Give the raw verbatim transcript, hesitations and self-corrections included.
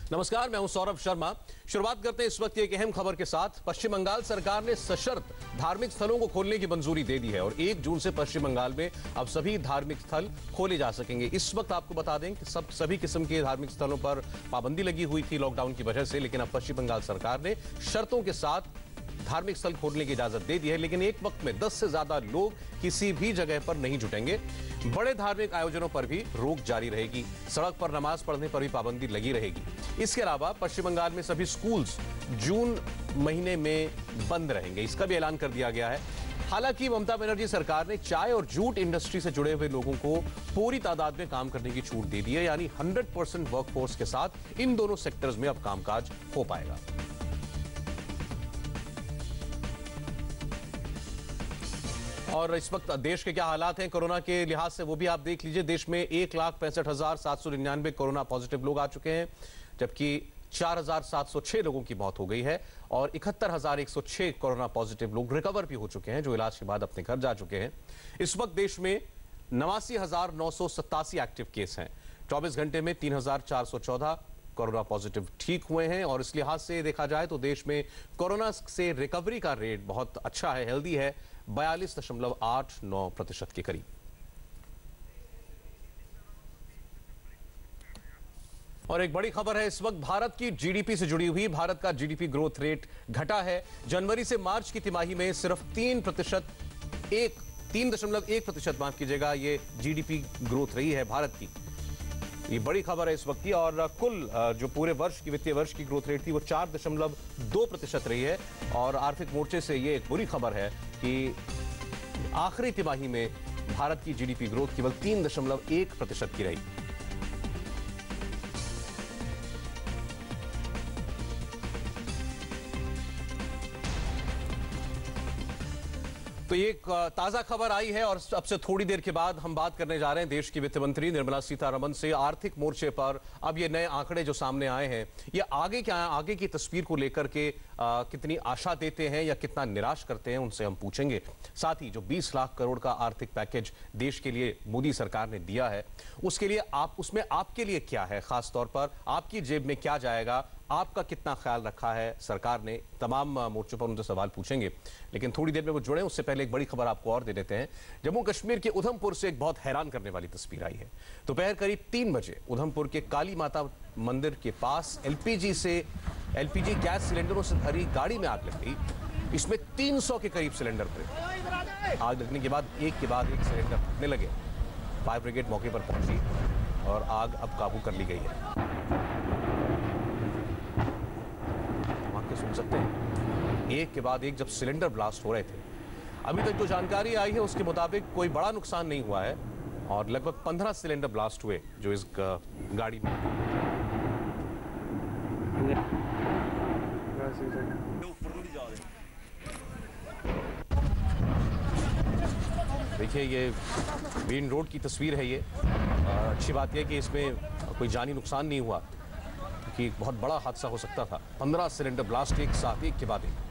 नमस्कार, मैं हूं सौरभ शर्मा। शुरुआत करते हैं इस वक्त एक अहम खबर के साथ। पश्चिम बंगाल सरकार ने सशर्त धार्मिक स्थलों को खोलने की मंजूरी दे दी है और एक जून से पश्चिम बंगाल में अब सभी धार्मिक स्थल खोले जा सकेंगे। इस वक्त आपको बता दें कि सब सभी किस्म के धार्मिक स्थलों पर पाबंदी लगी हुई थी लॉकडाउन की वजह से, लेकिन अब पश्चिम बंगाल सरकार ने शर्तों के साथ धार्मिक स्थल खोलने की इजाजत दे दी है। लेकिन एक वक्त में दस से ज्यादा लोग किसी भी जगह पर नहीं जुटेंगे। बड़े धार्मिक आयोजनों पर भी रोक जारी रहेगी। सड़क पर नमाज पढ़ने पर भी पाबंदी लगी रहेगी। इसके अलावा पश्चिम बंगाल में सभी स्कूल्स जून महीने में बंद रहेंगे, इसका भी ऐलान कर दिया गया है। हालांकि ममता बनर्जी सरकार ने चाय और जूट इंडस्ट्री से जुड़े हुए लोगों को पूरी तादाद में काम करने की छूट दे दी है, यानी हंड्रेड परसेंट वर्कफोर्स के साथ इन दोनों सेक्टर्स में अब कामकाज हो पाएगा। और इस वक्त देश के क्या हालात हैं कोरोना के लिहाज से, वो भी आप देख लीजिए। देश में एक लाख पैंसठ हजार सात सौ निन्यानवे कोरोना पॉजिटिव लोग आ चुके हैं, जबकि चार हजार सात सौ छह लोगों की मौत हो गई है और इकहत्तर हजार एक सौ छह कोरोना पॉजिटिव लोग रिकवर भी हो चुके हैं, जो इलाज के बाद अपने घर जा चुके हैं। इस वक्त देश में नवासी हजार नौ सौ सत्तासी एक्टिव केस हैं। चौबीस घंटे में तीन हजार चार सौ चौदह कोरोना पॉजिटिव ठीक हुए हैं और इस लिहाज से देखा जाए तो देश में कोरोना से रिकवरी का रेट बहुत अच्छा है, हेल्दी है, बयालीस दशमलव आठ नौ प्रतिशत के करीब। और एक बड़ी खबर है इस वक्त भारत की जीडीपी से जुड़ी हुई। भारत का जीडीपी ग्रोथ रेट घटा है। जनवरी से मार्च की तिमाही में सिर्फ तीन प्रतिशत एक तीन दशमलव एक प्रतिशत माफ कीजिएगा ये जीडीपी ग्रोथ रही है भारत की। ये बड़ी खबर है इस वक्त की। और कुल जो पूरे वर्ष की वित्तीय वर्ष की ग्रोथ रेट थी वो चार दशमलव दो प्रतिशत रही है। और आर्थिक मोर्चे से ये एक बुरी खबर है कि आखिरी तिमाही में भारत की जीडीपी ग्रोथ केवल तीन दशमलव एक प्रतिशत की रही। तो ये ताजा खबर आई है और अब से थोड़ी देर के बाद हम बात करने जा रहे हैं देश की वित्त मंत्री निर्मला सीतारमण से। आर्थिक मोर्चे पर अब ये नए आंकड़े जो सामने आए हैं, ये आगे क्या है, आगे की तस्वीर को लेकर के आ, कितनी आशा देते हैं या कितना निराश करते हैं, उनसे हम पूछेंगे। साथ ही जो बीस लाख करोड़ का आर्थिक पैकेज देश के लिए मोदी सरकार ने दिया है, उसके लिए आप उसमें आपके लिए क्या है, खास तौर पर आपकी जेब में क्या जाएगा, आपका कितना ख्याल रखा है सरकार ने, तमाम मोर्चों पर उनसे सवाल पूछेंगे। लेकिन थोड़ी देर में वो जुड़े उससे पहले एक बड़ी खबर आपको और दे देते हैं। जम्मू कश्मीर के उधमपुर से एक बहुत हैरान करने वाली तस्वीर आई है। दोपहर करीब तीन बजे उधमपुर के काली माता मंदिर के पास एलपीजी से एलपीजी गैस सिलेंडरों से भरी गाड़ी में आग लग गई। इसमें तीन सौ के करीब सिलेंडर थे। आग लगने के बाद एक के बाद एक सिलेंडर फटने लगे। फायर ब्रिगेड मौके पर पहुंची और आग अब काबू कर ली गई है। सुन सकते हैं एक के बाद एक जब सिलेंडर ब्लास्ट हो रहे थे। अभी तक जो जानकारी आई है उसके मुताबिक कोई बड़ा नुकसान नहीं हुआ है और लगभग पंद्रह सिलेंडर ब्लास्ट हुए जो इस गाड़ी में। देखिए ये मेन रोड की तस्वीर है। ये अच्छी बात यह कि इसमें कोई जानी नुकसान नहीं हुआ कि बहुत बड़ा हादसा हो सकता था। पंद्रह सिलेंडर ब्लास्ट एक साथ, एक के बाद एक।